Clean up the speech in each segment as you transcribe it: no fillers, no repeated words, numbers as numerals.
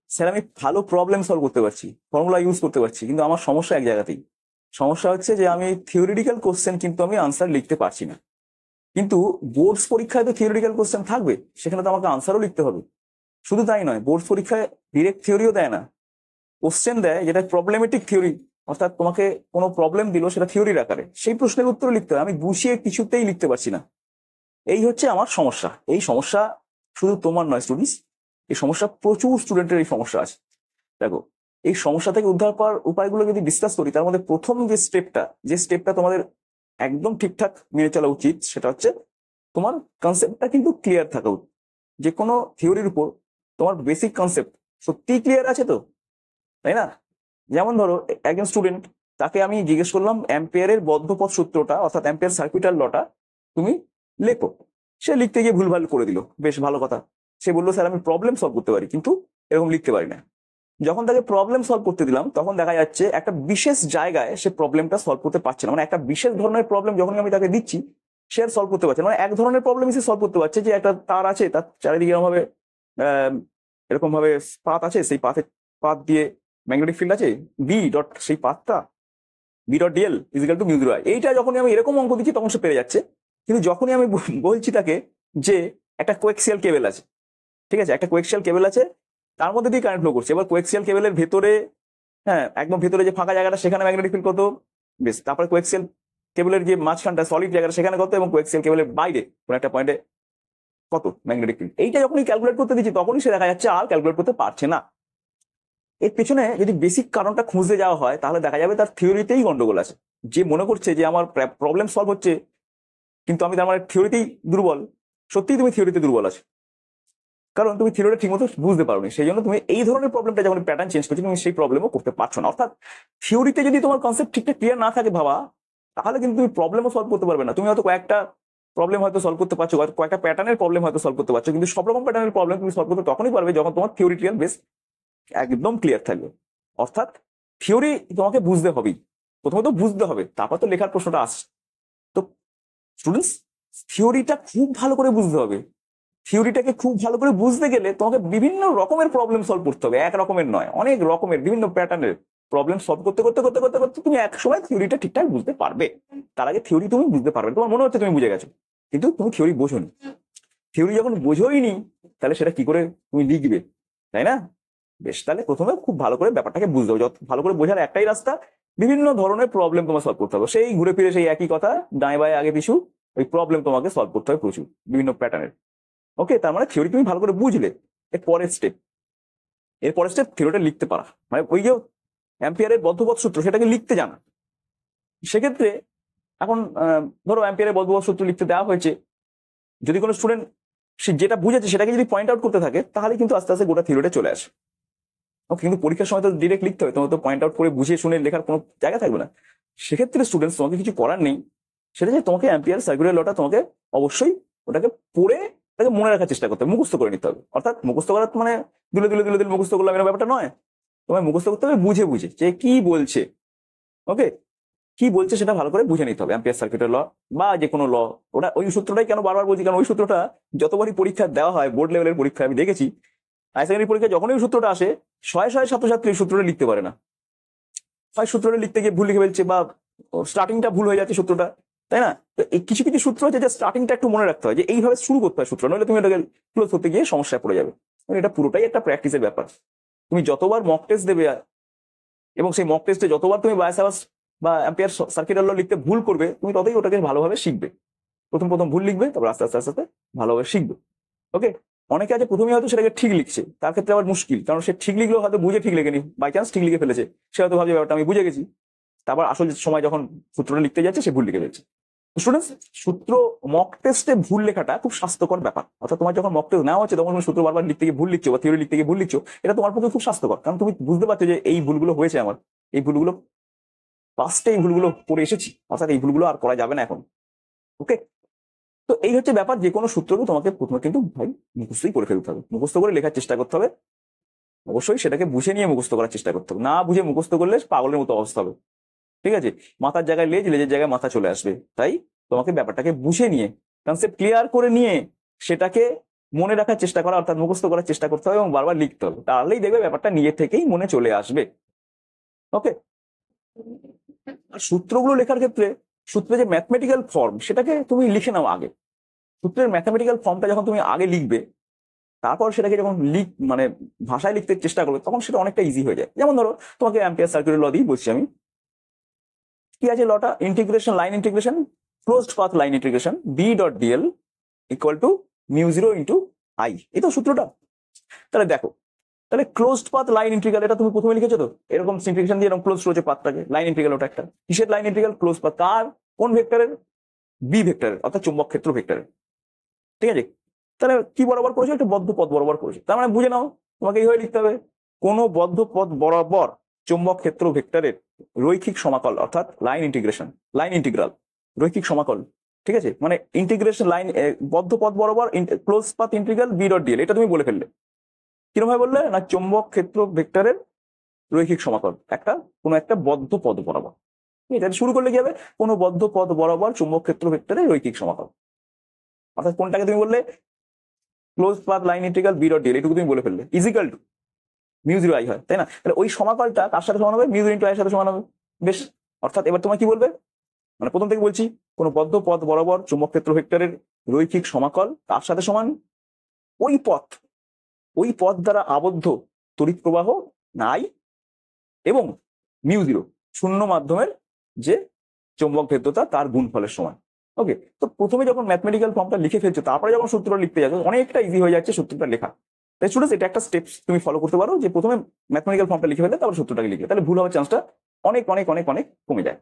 Sir আমি ভালো problem solve করতে পারছি, ফর্মুলা ইউজ করতে পারছি, কিন্তু আমার সমস্যা এক জায়গাতেই। সমস্যা হচ্ছে যে আমি থিওরিটিক্যাল কোশ্চেন কিন্তু আমি আনসার লিখতে পারছি না। কিন্তু বোর্ডস পরীক্ষায় তো থিওরিটিক্যাল কোশ্চেন থাকবে, সেখানে তো আমাকে আনসারও লিখতে হবে। শুধু তাই নয়, বোর্ডস পরীক্ষায় ডিরেক্ট থিওরিও দেয় না, কোশ্চেন দেয় যেটা প্রবলেমেটিক থিওরি, অর্থাৎ তোমাকে কোনো প্রবলেম দিল সেটা থিওরির আকারে, সেই প্রশ্নের উত্তর লিখতে হবে। আমি গুছিয়ে কিছুতেই লিখতে পারছি না। এই হচ্ছে আমার সমস্যা। এই সমস্যা শুধু তোমার নয় স্টুডেন্টস, এই সমস্যা প্রচুর স্টুডেন্টের এই সমস্যা আছে। দেখো, এই সমস্যা থেকে উদ্ধার পাওয়ার উপায়গুলো যদি ডিসকাস করি, তার মধ্যে প্রথম যে স্টেপটা তোমাদের একদম ঠিকঠাক মেনে চলা উচিত, সেটা হচ্ছে তোমার কনসেপ্টটা কিন্তু ক্লিয়ার থাকা উচিত। যে কোনো থিওরির উপর তোমার বেসিক কনসেপ্ট সত্যিই ক্লিয়ার আছে তো, তাই না? যেমন ধরো একজন স্টুডেন্ট, তাকে আমি জিজ্ঞেস করলাম অ্যাম্পিয়ারের বদ্ধপথ সূত্রটা অর্থাৎ অ্যাম্পিয়ার সার্কিটাল লটা তুমি লেখো। সে লিখতে গিয়ে ভুলভাল করে দিল, বেশ ভালো কথা। সে বললো স্যার আমি প্রবলেম সলভ করতে পারি, কিন্তু এরকম লিখতে পারি না। যখন তাকে প্রবলেম সলভ করতে দিলাম, তখন দেখা যাচ্ছে একটা বিশেষ জায়গায় সে প্রবলেমটা সলভ করতে পারছে না। মানে একটা বিশেষ ধরনের প্রবলেম যখনই আমি তাকে দিচ্ছি, সে আর সলভ করতে পারছে না। মানে এক ধরনের প্রবলেম সে সলভ করতে পারছে, যে একটা তার আছে, তার চারিদিকে এরকম ভাবে পাত আছে, সেই পাত দিয়ে ম্যাগনেটিক ফিল্ড আছে, বি ডট, সেই পাতটা B dot DL equal to mu zero. এইটা যখনই আমি এরকম অঙ্ক দিচ্ছি, তখন সে পেরে যাচ্ছে। কিন্তু যখনই আমি বলছি তাকে যে একটা কোয়েক্সিয়াল কেবল আছে, ঠিক আছে, একটা কোয়েক্সিয়াল কেবল আছে, তার মধ্যে দিয়ে কারেন্ট ফ্লো করছে। এবার কোয়েক্সিয়াল কেবলের ভেতরে, হ্যাঁ একদম ভেতরে যে ফাঁকা জায়গাটা, সেখানে ম্যাগনেটিক ফিল্ড কত, বেশ। তারপরে কোয়েক্সিয়াল কেবলের যে মাঝখানটা সলিড জায়গাটা, সেখানে কত, এবং কোয়েক্সিয়াল কেবলের বাইরে কোন একটা পয়েন্টে কত ম্যাগনেটিক ফিল্ড। এইটা যখনই ক্যালকুলেট করতে দিচ্ছি, তখনই সে দেখা যাচ্ছে আর ক্যালকুলেট করতে পারছে না। এর পেছনে যদি বেসিক কারণটা খুঁজতে যাওয়া হয়, তাহলে দেখা যাবে তার থিওরিতেই গন্ডগোল আছে। যে মনে করছে যে আমার প্রবলেম সলভ হচ্ছে, কিন্তু আমি তার মানে থিওরিতেই দুর্বল। সত্যিই তুমি থিওরিতে দুর্বল আছে, কারণ তুমি থিওরিটা ঠিকমতো বুঝতে পারোনি। সেই জন্য তুমি এই ধরনের প্রবলেমটা যখন প্যাটার্ন চেঞ্জ করছো, তুমি সেই প্রবলেমও করতে পারছো না। অর্থাৎ থিওরিতে যদি তোমার কনসেপ্ট ঠিকঠাক ক্লিয়ার না থাকে ভাবা, তাহলে কিন্তু তুমি প্রবলেমও সলভ করতে পারবে না। তুমি হয়তো কয়েকটা প্রবলেম হয়তো সলভ করতে পারছো, কয়েকটা প্যাটার্নের প্রবলেম হয়তো সলভ করতে পারছো, কিন্তু সব রকম প্যাটার্নের প্রবলেম তুমি সলভ করতে তখনই পারবে যখন তোমার থিওরিটিক্যাল বেস একদম ক্লিয়ার থাকবে। অর্থাৎ থিওরি তোমাকে বুঝতে হবেই, প্রথমত বুঝতে হবে, তারপর তো লেখার প্রশ্নটা আসছে। তো স্টুডেন্টস, থিওরিটা খুব ভালো করে বুঝতে হবে। থিওরিটাকে খুব ভালো করে বুঝতে গেলে তোমাকে বিভিন্ন রকমের প্রবলেম সলভ করতে হবে, এক রকমের নয়, অনেক রকমের বিভিন্ন প্যাটার্নের প্রবলেম সলভ করতে করতে করতে করতে করতে তুমি এক সময় থিওরিটা ঠিকঠাক বুঝতে পারবে। তার আগে থিওরি তুমি বুঝতে পারবে না। তোমার মনে হচ্ছে তুমি বুঝে গেছো, কিন্তু তুমি থিওরি বোঝোনি। থিওরি যখন বোঝোই নি, তাহলে সেটা কি করে তুমি লিখবে, তাই না? বেশ, তাহলে প্রথমে খুব ভালো করে ব্যাপারটাকে বুঝতে হবে। যত ভালো করে বোঝার একটাই রাস্তা, বিভিন্ন ধরনের প্রবলেম তোমার সলভ করতে হবে। সেই ঘুরে ফিরে সেই একই কথা, ডায় বায় আগে পিছু, ওই প্রবলেম তোমাকে সলভ করতে হবে প্রচুর, বিভিন্ন প্যাটার্নের। ওকে, তার মানে থিওরি তুমি ভালো করে বুঝলে। এর পরের স্টেপ থিওরিটা লিখতে পারা, মানে ওই যে অ্যাম্পিয়ারের বদ্ধপথ সূত্র, সেটাকে লিখতে জানা। সেক্ষেত্রে এখন ধরো অ্যাম্পিয়ারের বদ্ধপথ সূত্র লিখতে দেওয়া হয়েছে, যদি কোনো স্টুডেন্ট সে যেটা বুঝেছে সেটাকে যদি পয়েন্ট আউট করতে থাকে, তাহলে কিন্তু আস্তে আস্তে গোটা থিওরিটা চলে আসে। ওকে, কিন্তু পরীক্ষার সময় তো ডিরেক্ট লিখতে হবে, তোমার তো পয়েন্ট আউট করে বুঝিয়ে শুনে লেখার কোনো জায়গা থাকবে না। সেক্ষেত্রে স্টুডেন্টস, তোমাকে কিছু করার নেই, সেটা যে তোমাকে অ্যাম্পিয়ার সার্কুলার লটা তোমাকে অবশ্যই ওটাকে পড়ে তাকে মনে রাখার চেষ্টা করতে হবে, মুখস্থ করে নিতে হবে। অর্থাৎ মুখস্থ করার মানে দুলে দুলে দুলে দুলে মুখস্থ করলাম, এরকম ব্যাপারটা নয়। তোমায় মুখস্থ করতে হবে বুঝে বুঝে, যে কি বলছে। ওকে, কি বলছে সেটা ভালো করে বুঝে নিতে হবে। অ্যাম্পিয়ার সার্কিটের ল বা যে কোনো ল, ওটা ওই সূত্রটাই কেন বারবার বলছি, কারণ ওই সূত্রটা যতবারই পরীক্ষা দেওয়া হয়, বোর্ড লেভেলের পরীক্ষা আমি দেখেছি, হায়ার সেকেন্ডারি পরীক্ষা যখনই ওই সূত্রটা আসে, শয়ে শয়ে ছাত্রছাত্রী এই সূত্রটা লিখতে পারে না। হয় সূত্রটা লিখতে গিয়ে ভুল লিখে ফেলছে, বা স্টার্টিংটা ভুল হয়ে যাচ্ছে সূত্রটা, তাই না? তো এই কিছু কিছু সূত্র আছে যে স্টার্টিংটা একটু মনে রাখতে হয়, যে এইভাবে শুরু করতে হয় সূত্র, নইলে তুমি এটাকে ক্লোজ করতে গিয়ে সমস্যায় পড়ে যাবে। এটা পুরোটাই একটা প্র্যাকটিসের ব্যাপার। তুমি যতবার মক টেস্ট দেবে, এবং সেই মক টেস্টে যতবার তুমি বায়াসাভাস বা অ্যাম্পিয়ার সার্কিটাল ল লিখতে ভুল করবে, তুমি ততই ওটাকে ভালোভাবে শিখবে। প্রথম প্রথম ভুল লিখবে, তারপর আস্তে আস্তে আস্তে আস্তে ভালোভাবে শিখবে। ওকে, অনেকে আছে প্রথমে হয়তো সেটাকে ঠিক লিখছে, তার ক্ষেত্রে আবার মুশকিল, কারণ সে ঠিক লিখলেও হয়তো বুঝে ঠিক লেখেনি, বাই চান্স ঠিক লিখে ফেলেছে। সে হয়তো ভাবছে ব্যাপারটা আমি বুঝে গেছি, তারপর আসল সময় যখন সূত্রটা লিখতে যাচ্ছে, সে ভুল লিখে ফেলছে। স্টুডেন্টস, সূত্র মক টেস্টে ভুল লেখাটা খুব স্বাস্থ্যকর ব্যাপার। অর্থাৎ তোমার যখন মক টেস্ট নেওয়া হচ্ছে, তখন তুমি সূত্র বারবার লিখতে গিয়ে ভুল লিখছো, বা থিওরি লিখতে গিয়ে ভুল লিখছো, এটা তোমার পক্ষে খুব স্বাস্থ্যকর, কারণ তুমি বুঝতে পারছো যে এই ভুলগুলো হয়েছে আমার, এই ভুলগুলো পাস্টে এই ভুলগুলো করে এসেছি, অর্থাৎ এই ভুলগুলো আর করা যাবে না এখন। ওকে, তো এই হচ্ছে ব্যাপার। যে কোনো সূত্রকে তোমাকে প্রথমে কিন্তু ভাই মুখস্থই করে ফেলতে হবে, মুখস্থ করে লেখার চেষ্টা করতে হবে। অবশ্যই সেটাকে বুঝে নিয়ে মুখস্থ করার চেষ্টা করতে হবে, না বুঝে মুখস্থ করলে পাগলের মতো অবস্থা হবে। ঠিক আছে, মাথার জায়গায় লেজ, লেজের জায়গায় মাথা চলে আসবে। তাই তোমাকে ব্যাপারটাকে বুঝে নিয়ে, কনসেপ্ট ক্লিয়ার করে নিয়ে, সেটাকে মনে রাখার চেষ্টা করা অর্থাৎ মুখস্থ করার চেষ্টা করতে হবে এবং বারবার লিখতে হবে, তাহলেই দেখবে ব্যাপারটা নিজে থেকেই মনে চলে আসবে। ওকে, আর সূত্রগুলো লেখার ক্ষেত্রে সূত্রের যে ম্যাথমেটিক্যাল ফর্ম সেটাকে তুমি লিখে নাও আগে। সূত্রের ম্যাথমেটিক্যাল ফর্মটা যখন তুমি আগে লিখবে, তারপর সেটাকে যখন মানে ভাষায় লিখতে চেষ্টা করবে, তখন সেটা অনেকটা ইজি হয়ে যায়। যেমন ধরো তোমাকে অ্যাম্পিয়ার সার্কিটের ল দিয়ে বলছি আমি, কি আছে লটা, integration line integration closed path line integration B dot DL equal to mu zero into I, এই তো সূত্রটা। তাহলে দেখো, তাহলে ক্লোজড পাথ লাইন ইন্টিগ্রাল এটা তুমি প্রথমে লিখেছো তো, এরকম সিম্পলিফিকেশন দিয়ে এরকম ক্লোজ রয়েছে পাথটাকে, লাইন ইন্টিগ্রাল ওটা একটা কিসের লাইন ইন্টিগ্রাল, ক্লোজ পাথ, কার, কোন ভেক্টরের, বি ভেক্টরের অর্থাৎ চুম্বক ক্ষেত্র ভেক্টরের। ঠিক আছে, তাহলে কি বরাবর করেছে, একটা বদ্ধ পথ বরাবর করেছে, তার মানে বুঝে নাও তোমাকে এইভাবে লিখতে হবে, কোনো বদ্ধ পথ বরাবর চুম্বক ক্ষেত্র ভেক্টরের রৈখিক সমাকল অর্থাৎ লাইন ইন্টিগ্রেশন, লাইন ইন্টিগ্রাল, রৈখিক সমাকল। ঠিক আছে, মানে ইন্টিগ্রেশন লাইন বদ্ধ পথ বরাবর close path integral B dot DL, এটা তুমি বলে ফেললে। কিরকম ভাবে বললে না, চুম্বক ক্ষেত্র ভেক্টরের রৈখিক সমাকল একটা কোনো একটা বদ্ধ পথ বরাবর। এটা শুরু করলে কি হবে, কোনো বদ্ধ পথ বরাবর চুম্বক ক্ষেত্র ভেক্টরের রৈখিক সমাকল, অর্থাৎ কোনটাকে তুমি বললে close path line integral B dot DL, এটুকু তুমি বলে ফেললে, equal to mu zero I হয়, তাই না? তাহলে ওই সমাকলটা কার সাথে সমান হবে, মিউ জিরো ইন্টু আই এর সাথে সমান হবে। বেশ, অর্থাৎ এবার তোমার কি বলবে, মানে প্রথম থেকে বলছি, কোনো বদ্ধ পথ বরাবর চুম্বক ক্ষেত্র ভেক্টরের রৈখিক সমাকল কার সাথে সমান, ওই পথ, ওই পথ দ্বারা আবদ্ধ তড়িৎ প্রবাহ নাই এবং মিউ জিরো শূন্য মাধ্যমের যে চৌম্বক ভেদ্যতা তার গুণফলের সমান। ওকে, তো প্রথমে যখন ম্যাথমেটিক্যাল ফর্মটা লিখে ফেলছো, তারপরে যখন সূত্রটা লিখতে যাচ্ছ, অনেকটা ইজি হয়ে যাচ্ছে সূত্রটা লেখা। তাই স্টুডেন্টস, এটা একটা স্টেপস তুমি ফলো করতে পারো, যে প্রথমে ম্যাথমেটিক্যাল ফর্মটা লিখে ফেললে তারপর সূত্রটাকে লিখে, তাহলে ভুল হওয়ার চান্সটা অনেক অনেক অনেক অনেক কমে যায়।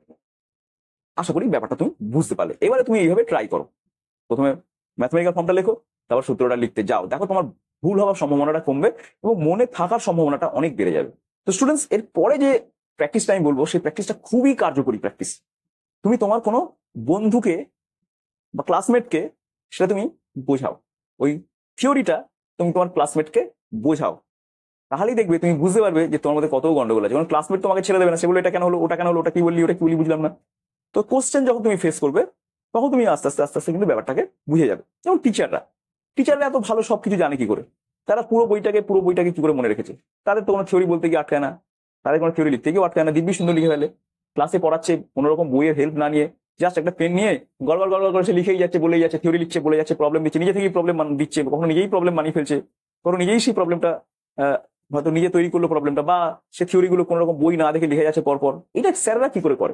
আশা করি ব্যাপারটা তুমি বুঝতে পারলে। এবারে তুমি এইভাবে ট্রাই করো, প্রথমে ম্যাথমেটিক্যাল ফর্মটা লেখো, তারপর সূত্রটা লিখতে যাও, দেখো তোমার ভুল হওয়ার সম্ভাবনাটা কমবে এবং মনে থাকার সম্ভাবনাটা অনেক বেড়ে যাবে। তো স্টুডেন্টস, এর পরে যে প্র্যাকটিসটা আমি বলবো, সেই প্র্যাকটিসটা খুবই কার্যকরী প্র্যাকটিস। তুমি তোমার কোনো বন্ধুকে বা ক্লাসমেটকে সেটা তুমি বোঝাও, ওই থিওরিটা তুমি তোমার ক্লাসমেটকে বোঝাও, তাহলেই দেখবে তুমি বুঝতে পারবে যে তোমার মধ্যে কত গন্ডগোল আছে। কারণ ক্লাসমেট তোমাকে ছেড়ে দেবে না, সেগুলো এটা কেন হলো, ওটা কেন হলো, ওটা কি বললি, ওটা কি বললি বুঝলাম না। তো কোশ্চেন যখন তুমি ফেস করবে, তখন তুমি আস্তে আস্তে আস্তে আস্তে কিন্তু ব্যাপারটাকে বুঝে যাবে। যেমন টিচাররা এত ভালো সবকিছু জানে কি করে, তারা পুরো বইটাকে কি করে মনে রেখেছে, তাদের তো কোনো থিওরি বলতে গিয়ে আটকায় না, তাদের কোনো থিওরি লিখতে গিয়ে আটকায় না, দিব্যি সুন্দর লিখে ফেলে। ক্লাসে পড়াচ্ছে কোনো রকম বইয়ের হেল্প না নিয়ে, জাস্ট একটা পেন নিয়ে গড়গড় গড়গড় করে সে লিখেই যাচ্ছে, বলেই যাচ্ছে, থিওরি লিখছে, বলে যাচ্ছে, প্রবলেম দিচ্ছে, নিজে থেকেই প্রবলেম দিচ্ছে, কখনো নিজেই প্রবলেম বানিয়ে ফেলছে, কখনো নিজেই সেই প্রবলেমটা হয়তো নিজে তৈরি করলো প্রবলেমটা, বা সে থিওরিগুলো কোনো রকম বই না দেখে লিখে যাচ্ছে পরপর। এটা স্যাররা কি করে করে?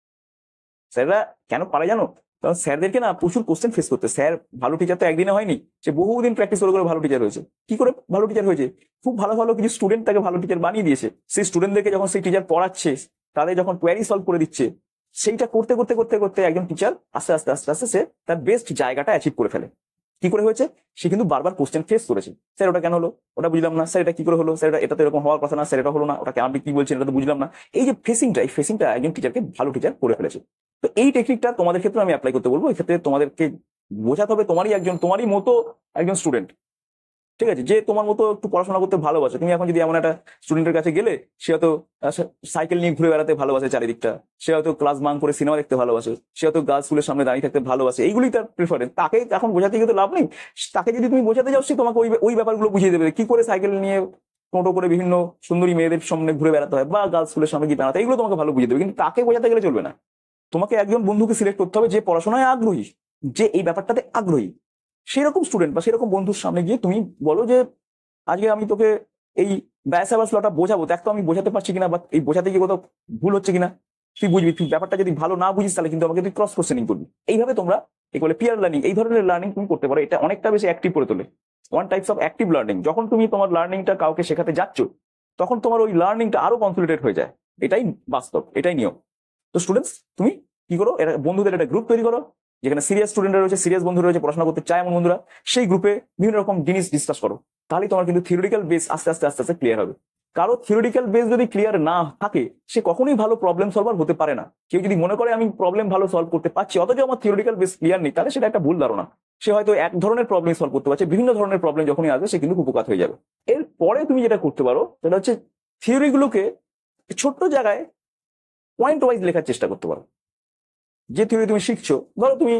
স্যাররা কেন পারে জানো? কারণ স্যারদেরকে না প্রচুর কোশ্চেন ফেস করতে, স্যার ভালো টিচার তো একদিনে হয়নি, সে বহুদিন প্র্যাকটিস করে করে ভালো টিচার হয়েছে। কি করে ভালো টিচার হয়েছে? খুব ভালো ভালো কিছু স্টুডেন্ট তাকে ভালো টিচার বানিয়ে দিয়েছে। সেই স্টুডেন্টদেরকে যখন সেই টিচার পড়াচ্ছে, তাদের যখন কোয়ারি সলভ করে দিচ্ছে, সেইটা করতে করতে করতে করতে একজন টিচার আস্তে আস্তে আস্তে আস্তে সে তার বেস্ট জায়গাটা অ্যাচিভ করে ফেলে। কি করে হয়েছে? সে কিন্তু বারবার কোশ্চেন ফেস করেছে, স্যার ওটা কেন হলো, ওটা বুঝলাম না, স্যার এটা কি করে হলো, স্যার এটা তো এরকম হওয়ার কথা না, স্যার এটা হলো না, ওটাকে আপনি কি বলছেন এটা তো বুঝলাম না। এই যে ফেসিংটা একজন টিচারকে ভালো টিচার করে ফেলেছে। তো এই টেকনিকটা তোমাদের ক্ষেত্রে আমি অ্যাপ্লাই করতে বলবো। এই ক্ষেত্রে তোমাদেরকে বোঝাতে হবে তোমারই মতো একজন স্টুডেন্ট, ঠিক আছে, যে তোমার মতো একটু পড়াশোনা করতে ভালোবাসে। তুমি এখন যদি এমন একটা স্টুডেন্টের কাছে গেলে, সে হয়তো সাইকেল নিয়ে ঘুরে বেড়াতে ভালোবাসে চারিদিকটা, সে হয়তো ক্লাস বাঙ্ক করে সিনেমা দেখতে ভালোবাসে, সে হয়তো গার্লস স্কুলের সামনে দাঁড়িয়ে থাকতে ভালোবাসে, এইগুলি তার প্রেফারেন্স। তাকে এখন বোঝাতে গিয়ে তো লাভ নেই। তাকে যদি তুমি বোঝাতে যাও, সে তোমাকে ওই ব্যাপারগুলো বুঝিয়ে দেবে, কি করে সাইকেল নিয়ে টোটো করে বিভিন্ন সুন্দরী মেয়েদের সামনে ঘুরে বেড়াতে হয়, বা গার্লস স্কুলের সামনে গিয়ে বেড়াতে, এগুলো তোমাকে ভালো বুঝিয়ে দেবে। কিন্তু তাকে বোঝাতে গেলে চলবে না। তোমাকে একজন বন্ধুকে সিলেক্ট করতে হবে যে পড়াশোনায় আগ্রহী, যে এই ব্যাপারটাতে আগ্রহী। সেরকম স্টুডেন্ট বা সেরকম বন্ধুর সামনে গিয়ে তুমি বলো যে আজকে আমি তোকে এই ব্যাসাবাস লটা বোঝাবো, দেখ তো আমি বোঝাতে পারছি কিনা, বা এই বোঝাতে গিয়ে কোথাও ভুল হচ্ছে কিনা, তুই বুঝবি। তুই ব্যাপারটা যদি ভালো না বুঝিস, তাহলে কিন্তু আমাকে তুই ক্রস কোশ্চেনিং করবি। এইভাবে তোমরা এই বলে পিয়ার লার্নিং, এই ধরনের লার্নিং তুমি করতে পারো। এটা অনেকটা বেশি অ্যাক্টিভ করে তোলে, one types of active learning. যখন তুমি তোমার লার্নিংটা কাউকে শেখাতে যাচ্ছ, তখন তোমার ওই লার্নিংটা আরো কনসলিডেট হয়ে যায়। এটাই বাস্তব, এটাই নিয়ম। তো স্টুডেন্টস, তুমি কি করো, এটা বন্ধুদের একটা গ্রুপ তৈরি করো, যেখানে সিরিয়াস স্টুডেন্টরা রয়েছে, সিরিয়াস বন্ধু রয়েছে, পড়াশোনা করতে চায় এমন বন্ধুরা। সেই গ্রুপে বিভিন্ন রকম জিনিস ডিসকাস করো, তাহলে তোমার কিন্তু থিওরিটিক্যাল বেস আস্তে আস্তে আস্তে আস্তে ক্লিয়ার হবে। কারো থিওরিটিক্যাল বেস যদি ক্লিয়ার না থাকে, সে কখনোই ভালো প্রবলেম সলভার হতে পারে না। কেউ যদি মনে করে আমি প্রবলেম ভালো সলভ করতে পারছি, অথচ আমার থিওরিটিক্যাল বেস ক্লিয়ার নেই, তাহলে সেটা একটা ভুল ধারণা। সে হয়তো এক ধরনের প্রবলেম সলভ করতে পারছে, বিভিন্ন ধরনের প্রবলেম যখনই আসবে সে কিন্তু কুপকাত হয়ে যাবে। এরপরে তুমি যেটা করতে পারো, সেটা হচ্ছে থিওরিগুলোকে ছোট্ট জায়গায় পয়েন্ট ওয়াইজ লেখার চেষ্টা করতে পারো। যে থিওরি তুমি শিখছো, ধরো তুমি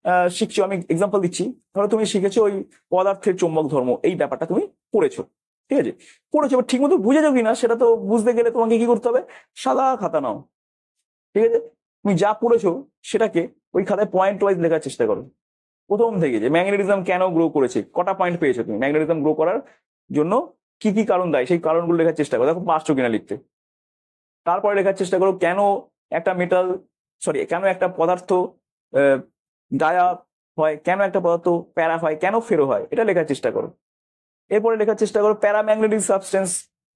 শিখছো, আমি এক্সাম্পল দিচ্ছি, ধরো তুমি শিখেছো ওই পদার্থের চৌম্বক ধর্ম, এই ব্যাপারটা তুমি পড়েছো, ঠিক আছে, পড়েছো, এবার ঠিক মতো বুঝেছো কিনা সেটা তো বুঝতে গেলে তোমাকে কি করতে হবে, সাদা খাতা নাও, ঠিক আছে, তুমি যা পড়েছো সেটাকে ওই খাতায় পয়েন্ট ওয়াইজ লেখার চেষ্টা করো, প্রথম থেকে যে ম্যাগনেটিজম কেন গ্রো করেছে, কটা পয়েন্ট পেয়েছো তুমি, ম্যাগনেটিজম গ্রো করার জন্য কি কি কারণ দায়ী, সেই কারণগুলো লেখার চেষ্টা করো, দেখো পারছো কিনা লিখতে। তারপরে লেখার চেষ্টা করো কেন একটা মেটাল, সরি, কেন একটা পদার্থ ডায়া হয়, কেন একটা পদার্থ প্যারা হয়, কেন ফেরো হয়, এটা লেখার চেষ্টা করো। এরপরে লেখার চেষ্টা করো প্যারাম্যাগনেটিক সাবস্টেন্স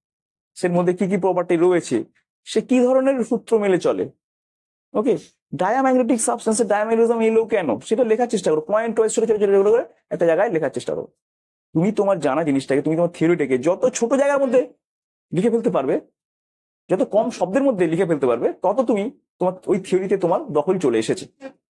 এর মধ্যে কি কি প্রপার্টি রয়েছে, সে কি ধরনের সূত্র মেলে চলে। ওকে, ডায়াম্যাগনেটিক সাবস্টেন্সের ডায়াম্যাগনেটিজম এলো কেন, সেটা লেখার চেষ্টা করো, পয়েন্ট ওয়াইজ ছোট ছোট ছোট ছোট করে একটা জায়গায় লেখার চেষ্টা করো। তুমি তোমার জানা জিনিসটাকে, তুমি তোমার থিওরিটাকে যত ছোট জায়গার মধ্যে লিখে ফেলতে পারবে, যত কম শব্দের মধ্যে লিখে ফেলতে পারবে, তত তুমি তোমার ওই থিওরিতে তোমার দখল চলে এসেছে,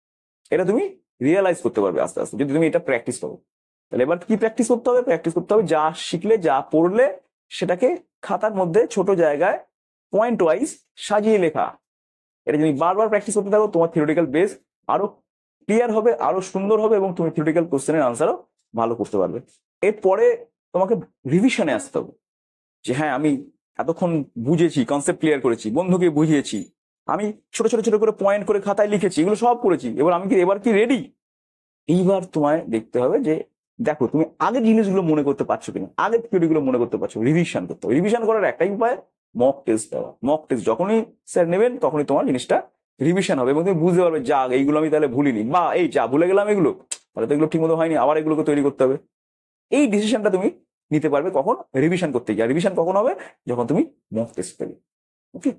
এটা তুমি রিয়েলাইজ করতে পারবে আস্তে আস্তে, যদি তুমি এটা প্র্যাকটিস করো। তাহলে এবার কি প্র্যাকটিস করতে হবে, প্র্যাকটিস করতে হবে যা শিখলে, যা পড়লে সেটাকে খাতার মধ্যে ছোট জায়গায় পয়েন্ট ওয়াইজ সাজিয়ে লেখা। এটা যদি বারবার প্র্যাকটিস করতে থাকো, তোমার থিওরিটিক্যাল বেস আরো ক্লিয়ার হবে, আরো সুন্দর হবে, এবং তুমি থিওরিটিক্যাল কোশ্চেনের আনসারও ভালো করতে পারবে। এরপরে তোমাকে রিভিশনে আসতে হবে, যে হ্যাঁ আমি এতক্ষণ বুঝেছি, কনসেপ্ট ক্লিয়ার করেছি, বন্ধুকে বুঝিয়েছি, আমি ছোট ছোট ছোট করে পয়েন্ট করে খাতায় লিখেছি, এগুলো সব করেছি, এবার কি রেডি। এইবার তোমায় দেখতে হবে যে দেখো তুমি আগের জিনিসগুলো মনে করতে পারছো কিনা, আগের থিওরিগুলো মনে করতে পারছো, রিভিশন করতে হবে। রিভিশন করার একটাই উপায়, মক টেস্ট দেওয়া। মক টেস্ট যখনই স্যার নেবেন তখনই তোমার জিনিসটা রিভিশন হবে, এবং তুমি বুঝতে পারবে যা এইগুলো আমি তাহলে ভুলিনি, বা এই যা ভুলে গেলাম এগুলো, তাহলে তো এগুলো ঠিক মতো হয়নি, আবার এগুলোকে তৈরি করতে হবে। এই ডিসিশনটা তুমি নিতে পারবে কখন, রিভিশন করতে গিয়ে। রিভিশন কখন হবে, যখন তুমি মক টেস্ট পেলে। ওকে,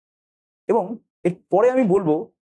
এবং এরপরে আমি বলবো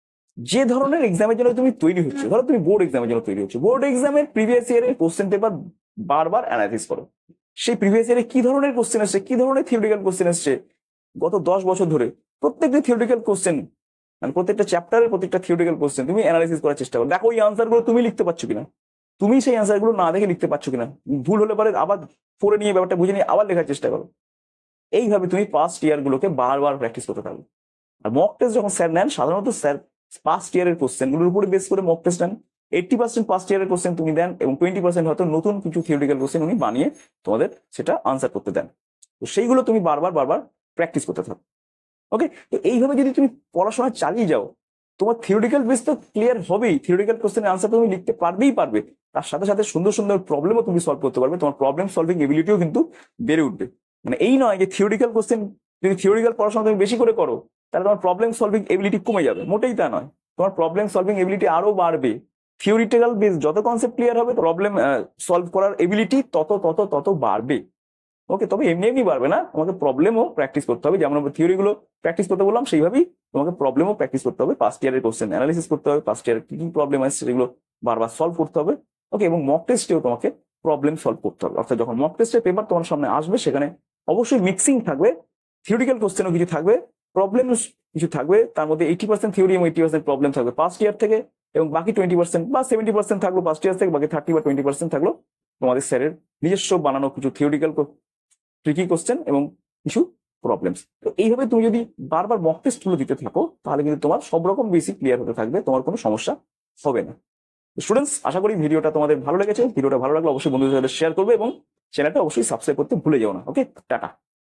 যে ধরনের এক্সামের জন্য তুমি তৈরি হচ্ছে, ধরো তুমি বোর্ড এক্সামের জন্য তৈরি হচ্ছে, বোর্ড এক্সামের প্রিভিয়াস ইয়ারের কোশ্চেন পেপার বারবার অ্যানালাইসিস করো। সেই প্রিভিয়াস ইয়ারে কি ধরনের কোশ্চেন আসছে, কি ধরনের থিওরিটিক্যাল কোশ্চেন আসছে গত 10 বছর ধরে, প্রত্যেকটা থিওরিটিক্যাল কোশ্চেন, মানে প্রত্যেকটা চ্যাপ্টারের প্রত্যেকটা থিওরিটিক্যাল কোশ্চেন তুমি অ্যানালাইসিস করার চেষ্টা করো। দেখো ওই আনসারগুলো তুমি লিখতে পারছো কিনা, তুমি সেই আনসারগুলো না দেখে লিখতে পারছো কিনা, ভুল হলে পরে আবার পড়ে নিয়ে ব্যাপারটা বুঝে নিয়ে আবার লেখার চেষ্টা করো। এইভাবে তুমি পাস্ট ইয়ার গুলোকে বারবার প্র্যাকটিস করতে থাকো। আর মক টেস্ট যখন স্যার নেন, সাধারণত স্যার পাস্ট ইয়ারের কোশ্চেন গুলোর উপরে বেস করে মক টেস্ট নেন। 80% পাস্ট ইয়ারের কোশ্চেন তুমি দেন, এবং 20% হয়তো নতুন কিছু থিওরিটিক্যাল কোশ্চেন উনি বানিয়ে তোমাদের সেটা আনসার করতে দেন। তো সেইগুলো তুমি বারবার বারবার প্র্যাকটিস করতে থাকো। ওকে, তো এইভাবে যদি তুমি পড়াশোনা চালিয়ে যাও, তোমার থিওরিটিক্যাল বেস তো ক্লিয়ার হবেই, থিওরিটিক্যাল কোশ্চেনের আনসার তুমি লিখতে পারবে, তার সাথে সাথে সুন্দর সুন্দর প্রবলেমও তুমি সলভ করতে পারবে, তোমার প্রবলেম সলভিং এবিলিটিও কিন্তু বেড়ে উঠবে। মানে এই নয় যে থিওরিটিক্যাল কোশ্চেন, যদি থিওরিটিক্যাল পড়াশোনা তুমি বেশি করে করো তাহলে তোমার প্রবলেম সলভিং এবিলিটি কমে যাবে, মোটেই তা নয়, তোমার প্রবলেম সলভিং এবিলিটি আরো বাড়বে। থিওরিটিক্যাল বেস যত কনসেপ্ট ক্লিয়ার হবে, প্রবলেম সলভ করার এবিলিটি তত তত তত বাড়বে। ওকে, তবে এমনি এমনি পারবে না, তোমাকে প্রবলেমও প্র্যাকটিস করতে হবে, যেমন আমরা থিওরিগুলো প্র্যাকটিস করতে বললাম সেইভাবেই তোমাকে প্রবলেমও প্র্যাকটিস করতে হবে, পাস্ট ইয়ারের কোশ্চেন অ্যানালিসিস করতে হবে, পাস্ট ইয়ারের কি কি প্রবলেম আসছে সেগুলো বারবার সলভ করতে হবে। ওকে, এবং মক টেস্টেও তোমাকে প্রবলেম সলভ করতে হবে, অর্থাৎ যখন মক টেস্টের পেপার তোমার সামনে আসবে সেখানে অবশ্যই মিক্সিং থাকবে, থিওরিক্যাল কোশ্চেনও কিছু থাকবে, প্রবলেম কিছু থাকবে, তার মধ্যে 80% থিওরি এবং 80% প্রবলেম থাকবে পাস্ট ইয়ার থেকে, এবং বাকি 20% বা 70% থাকলো পাস্ট ইয়ার থেকে, বাকি 30 বা 20% থাকলো তোমাদের স্যারের নিজস্ব বানানো কিছু থিওরিক্যাল ট্রিকি কোশ্চেন এবং কিছু প্রবলেমস। তো এইভাবে তুমি যদি বারবার মক টেস্ট গুলো দিতে থাকো, তাহলে কিন্তু তোমার সব রকম বেসিক ক্লিয়ার হতে থাকবে, তোমার কোনো সমস্যা হবে না। স্টুডেন্টস, আশা করি ভিডিওটা তোমাদের ভালো লেগেছে। ভিডিওটা ভালো লাগলে অবশ্যই বন্ধুদের সাথে শেয়ার করবে, এবং চ্যানেলটা অবশ্যই সাবস্ক্রাইব করতে ভুলে যাও না। Okay, tata.